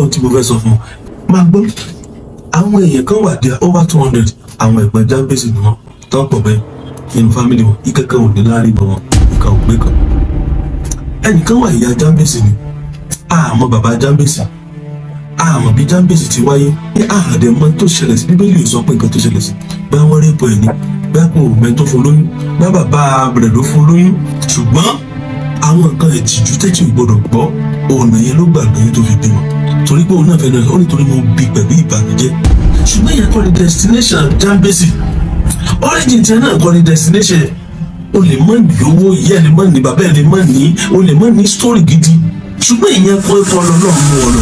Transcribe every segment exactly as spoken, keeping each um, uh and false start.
gbọ́n tí mo fẹ́ sọ fún ọ máa gbọ́ àwọn èèyàn kan wà dé over two hundred àwọn ẹ̀gbọ́n JABEZ ni wọ́n tó ń pọ̀ bẹ́ẹ̀ nínú fámìlì wọn ìkẹ́kẹ́ ò ní láàrin wọn ìka ò gbé kan ẹnìkan wà ìyá JABEZ ni àmọ́ bàbá JABEZ àmọ́ bí JABEZ ti wáyé ní àhàdẹ̀mọ́ tó ṣẹlẹ̀ sí bíbélì ò sọ pé nǹkan tó ṣẹlẹ̀ sí bá wọ́n rí ipò ẹ̀ ní bá kò mẹ́ tó fún lóyún bá bàbá rẹ̀ ló fún lóyún ṣùgbọ́n àwọn nǹkan ìtìjú tẹ́tí ò gbọdọ̀ gbọ́ ọ̀nà yẹn ló gbàgbé tó fi bímọ torí pé òun náà fẹ́ lọ ó nítorí mo bí pẹ̀lú ìbànújẹ́ ṣùgbọ́n ìyẹn kọ́ ni destination JABEZ origin tiẹ̀ náà kọ́ ni destination o lè mọ̀ ní owó ìyá ẹ̀ lè mọ̀ ní bàbá ẹ̀ lè mọ̀ ní o lè mọ̀ ní story gidi ṣùgbọ́n ìyẹn kọ́ ẹ̀kọ́ ọlọ́run mú ọ lọ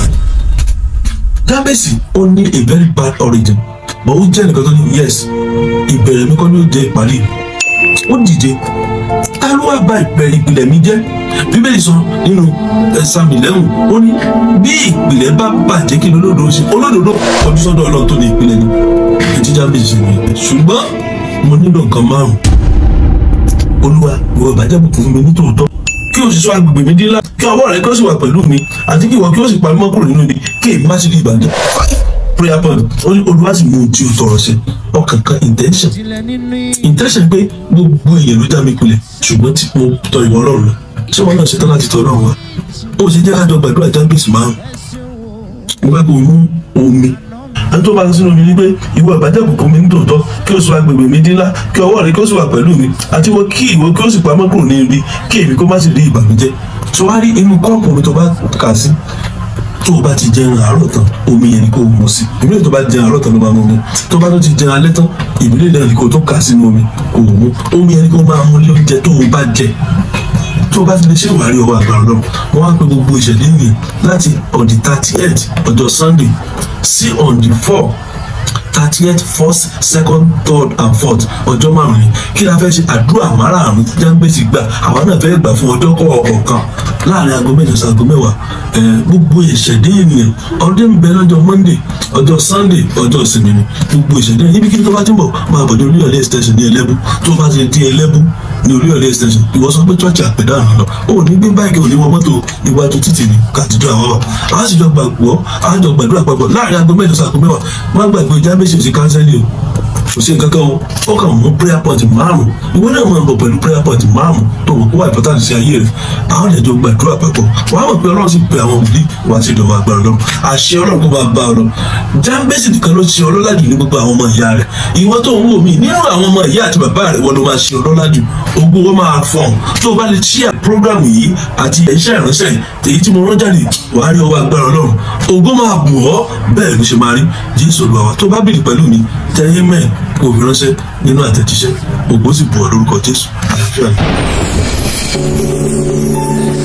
JABEZ ó ní a very bad origin but ó jẹ́ nìkan tó ní yes ìbẹ̀rẹ̀ mi kọ́ ló jẹ́ ìparí ó dìde ta ló wá bá ìbẹ̀rẹ̀ ìpìlẹ̀ mi jẹ́ bíbélì sọ nínú ẹ̀sàmì lẹ́hùn ó ní bí ìpìlẹ̀ bá bàjẹ́ kí olódodo ṣe olódodo ọdún sọ́dọ̀ ọlọ́run tó ní ìpìlẹ̀ ni ètí JABEZ ṣe nìyẹn ṣùgbọ́n mo nílò nǹkan márùn olúwa ìwọ ìbàjẹ́ bùkún fún mi nítòótọ́ kí o sì sọ agbègbè mi dín lá kí ọwọ́ rẹ kí ó sì wà pẹ̀lú mi àti kí ìwọ kí ó sì parí mọ́ kúrò nínú ibi kí èmi má sì rí ìbàjẹ́ prayer point olúwa sì mú ohun tí o tọrọ ṣe ọkàn kan intention intention pé gbogbo èèyàn ló já mi kulẹ̀ ṣùgbọ́n tí mo tọ ìwọ ọlọ́run lọ ṣé wọn náà ṣetán láti tọ ọlọ́run wa ó sì jẹ́ kájọ gbàdúrà JABEZ márùn mo bá kó mú omi ẹni tó bá lọ sínú omi ní pé ìwọ ìbàjẹ́ bùkún mi nítòótọ́ kí o sọ agbègbè mi dín lá kí ọwọ́ rẹ kí ó sì wà pẹ̀lú mi àti wọ́n kí ìwọ kí ó sì pamọ́ kúrò ní ibi kí èmi kó má sì rí ìbànújẹ́ tó wá rí inú kọ́ọ̀pù mi tó bá kà sí tó o bá ti jẹun àárọ̀ tán omi yẹn ni kò mú sí ìbílẹ̀ tó bá jẹun àárọ̀ tán ló máa mú mi tó bá tó ti jẹun alẹ́ tán ìbílẹ̀ náà ni kò tó kà sínú omi kò mú omi yẹn ni kò máa mú lé oúnjẹ tó o bá jẹ tó o bá ti lè ṣe ìwárí ọwọ́ àgbàrá lọ́rùn wọ́n á pe gbogbo ìṣẹ̀lẹ̀ yìí láti on the thirty-eight ọjọ́ Sunday sí on the four thirtieth first second third and fourth ọjọ́ márùn-ún ni kí la fẹ́ ṣe àdúrà márààrún tí JABEZ gbà àwọn náà fẹ́ gbà fún ọjọ́ kọ̀ọ̀kan láàrin aago mẹ́jọ sí aago mẹ́wàá gbogbo ìṣẹ̀dẹ̀ ènìyàn ọdún ń bẹ lọ́jọ́ Monday ọjọ́ Sunday ọjọ́ ìsinmi ni gbogbo ìṣẹ̀dẹ̀ níbi kí tó bá ti ń bọ̀ máa bọ̀ ní Oluyole extension ní Elebu tó bá ti di Elebu ní Oluyole extension ìwọ sọ pé church Apedahun lọ ó ní gbé báyìí ò ní wọ mọ́tò iwájú títì ní kàtìjọ àwọn wà á sì jọ gbàgbọ́ á jọ gbàdúrà papọ̀ láàrin aago mẹ́jọ sí aago mẹ́wàá má gbàgbé JABEZ sí kánsẹ́lì o kò sí nǹkan kan o ó kàn mú prayer point márùn ìwọ náà máa ń bọ̀ pẹ̀lú prayer point márùn tó wọ́n kó wà important sí ayé rẹ̀ àwọn ẹ̀jọ̀ gbàdúrà papọ̀ wàá mọ̀ pé ọlọ́run sì pe àwọn òbí wá sí ìdọ̀wọ́ agbára ọlọ́run àṣẹ ọlọ́run kó máa bá ọ lọ JABEZ nìkan ló ṣe ọlọ́lá jù ní gbogbo àwọn ọmọ ìyá rẹ̀ ìwọ tó ń wò mí nínú àwọn ọmọ ìyá àti bàbá rẹ̀ wọ́n ló máa ṣe ọlọ́lá jù ogbó wọn máa fọ̀n tó o bá lè ṣíà program yìí àti iṣẹ́ ìránṣẹ́ èyí tí mo rán jáde wàá rí ọwọ́ agbára ọlọ́run ògo máa bù ọ́ bẹ́ẹ̀ ló ṣe máa rí Jésù Olúwa wa tó bá bìrì pẹ̀lú mi tẹ́yẹ́ mẹ́ẹ̀ kò fi ránṣẹ́ nínú àtẹ̀jíṣẹ́ ògo sì bù ọ́ lórúkọ Jésù àlàáfíà.